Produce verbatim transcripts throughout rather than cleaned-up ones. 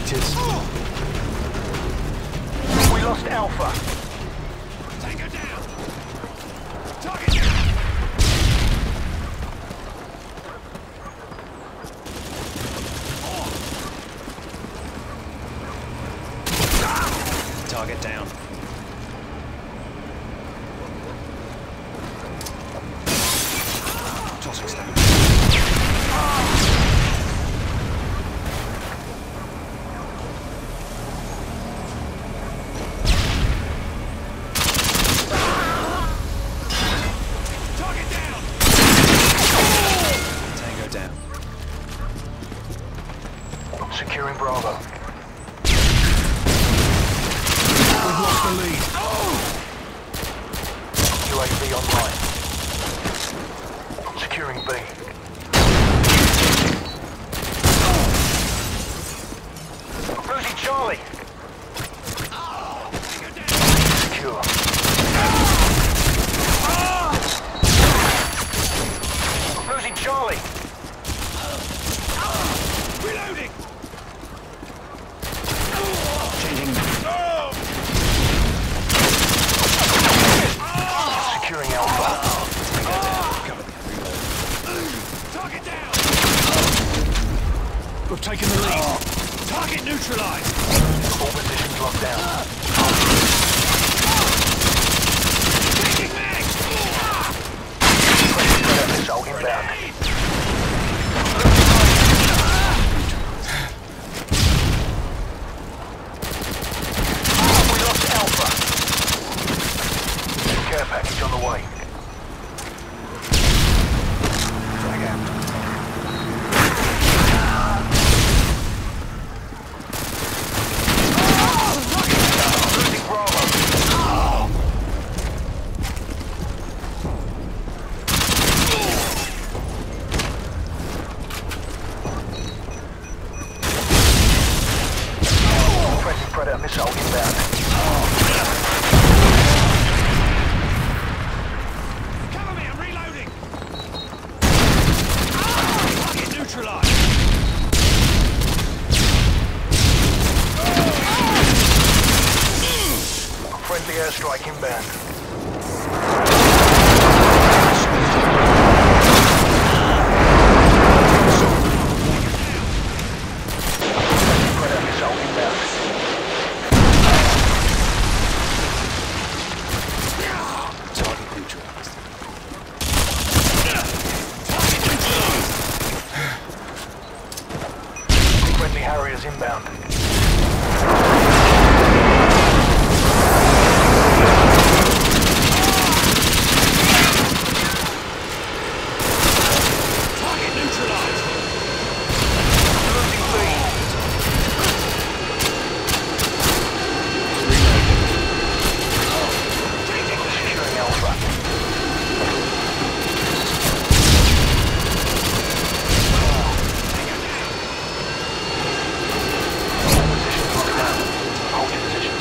Predators. We lost Alpha. Tango down. Target down. Target down. Tossing stone. Target down. Tango down. Securing Bravo. We've lost the lead. U A V online. Securing B. Losing Charlie. Secure. Losing Charlie. Reloading. Changing. Securing Alpha. Target down. We've taken the lead. Target neutralized. All positions locked down. Changing mag. Predator Missile inbound. We lost Alpha. Care package on the way. Drag out. Losing Bravo. Friendly Predator Missile inbound. Cover me, I'm reloading. Target neutralized. Friendly airstrike inbound. Predator Missile inbound. Target neutralized. Target neutralized. Friendly Harriers inbound. Target neutralized. Losing B. Securing Alpha. Positions locked down. Hold your positions.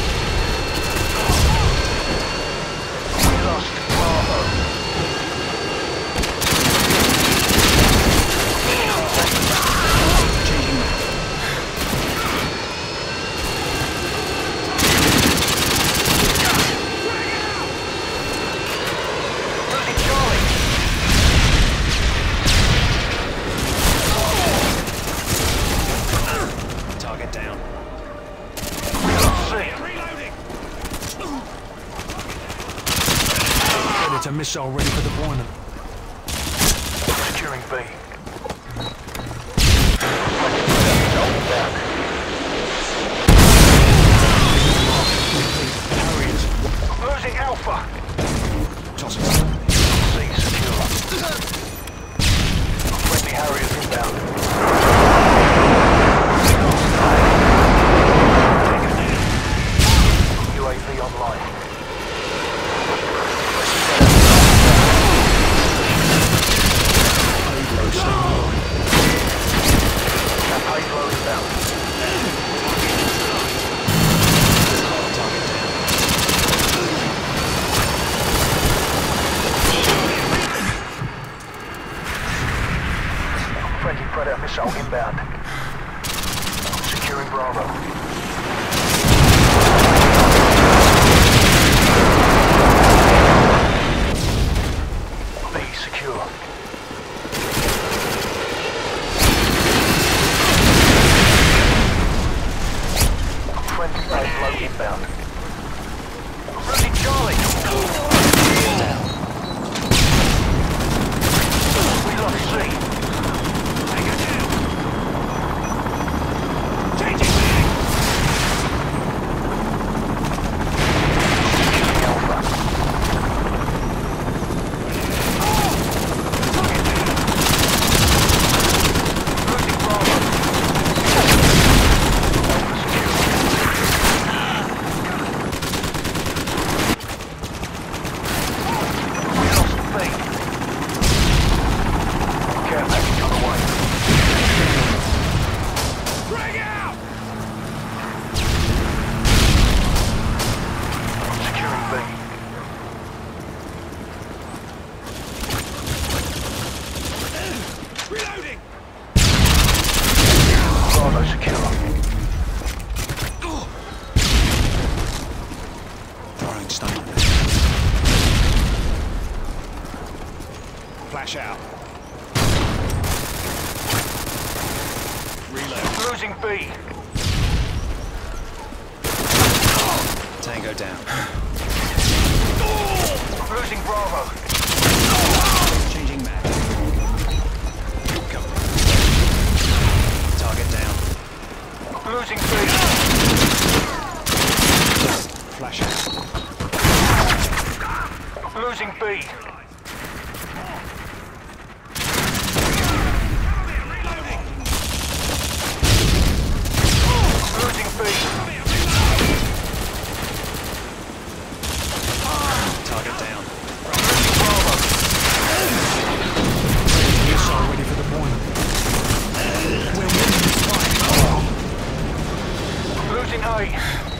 We lost Bravo. Changing mag. Losing Charlie. Target down. We lost C. I'm reloading. Predator missile ready for deployment. Securing B. Friendly Predator Missile inbound. Harriers. Losing Alpha. Tossing stone. C secure. Friendly Harriers inbound. U A V online. Pave Low Bravo. B secure. Friendly Pave Low inbound. Losing Charlie. We lost C. Take it down. Changing back. Securing Alpha. Target down. Losing Bravo. Alpha secure. We lost B. Care package on the way. Bring out. Securing B. Reloading. Bravo secure. Throwing stun. Flash out. Reload. Losing B. Tango down. Losing Bravo. Changing mag. Cover. Target down. Losing B. Flash out. Losing B. Reloading. Losing B. Target down. Losing Bravo. Missile ready for the point. We're winning this fight. Losing A.